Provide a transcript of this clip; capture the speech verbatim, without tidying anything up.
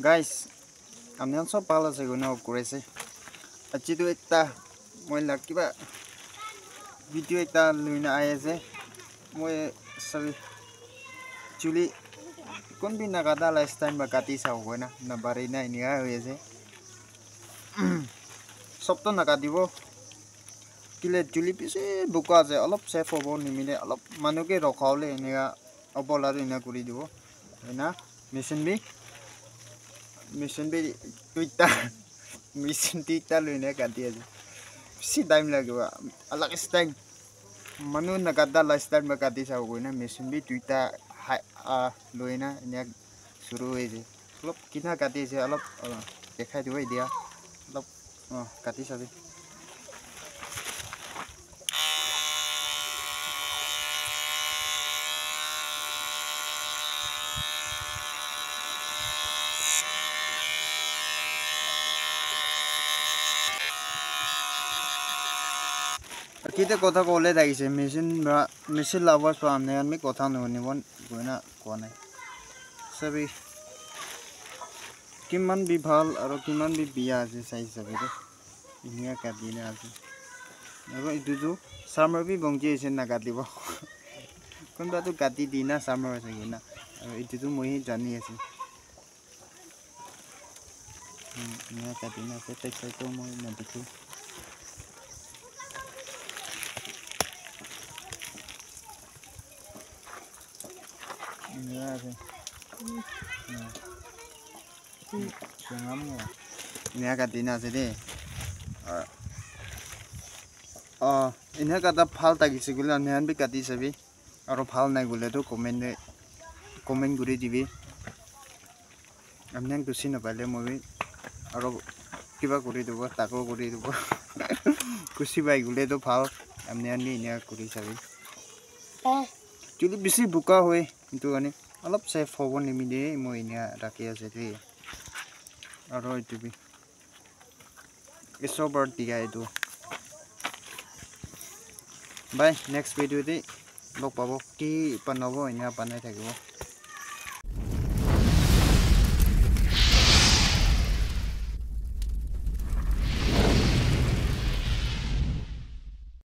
Guys, আমি সব ভালো আছে গুণ করেছে আজি তো একটা মই কিবা ভিডিও একটা লইনা আই আছে মই সবি চুলি কোন দিন নাগাদা লাস্ট টাইম বা কাটি চাও হয় না না বাড়ি না এনেকা হৈ আছে সবটো নাকাটিব কিলে চুলি পিছে বোকা আছে অলপ সেফ হ'ব নিমিলে অলপ মানুহকে ৰখাওলে এনেকা অপলাৰ এনে কৰি দিব হয় না মেচিন বি মেচিন বি দুইটা মেচিন তিনটা লইনে কাটি আছে বেছি টাইম লাগিব অলপ টাইম মানুহ নাকাটা লাষ্ট টাইম বা কাটি চাও গৈ না মেচিন বি দুইটা লইনা এনে শুরু হৈ যায় অলপ কিনা কাটি আছে অলপ দেখাই দিব এতিয়া অলপ কাটি চাবি kita কথা কলে লাগিছে মেচিন মেচিন লাভার সামনে আমি কথা ননিব গয়না কোনে সবই কিমান বি ভাল আৰু কিমান বি বিয়া আছে চাই সবে ইনিয়া কাটিনা আছে আৰু ইদুজু সামাৰ বি বংজি আছে না কাটিব কোনবা তো কাটি দিনা সামাৰ আছে না আৰু ইদুজু মই জানি আছে ইনিয়া কাটিনা আছে তাই চাই তো মই নদিকো Iya sih. Jangan mu. Ini agak dina sih deh. Oh, ini kata hal tadi segala nehan bi kati sabi. Aro hal naik gula tu komen deh, komen guri dibi. Amnya tu sih nabale movie. Aro kiba guri tu bah, tako guri tu bah. Kusi baik gula tu hal. Amnya ni ini guri sabi. Jadi bisi buka hoy. Itu kan অলপ safe হ'ব নিমিলে মই ইনা ৰাখি আছে দেই আৰু এইটো B এসবৰ দিয়া এইটো বাই নেক্সট ভিডিঅ'তে লগ পাব কি বনাব ইনা বনাই থাকিব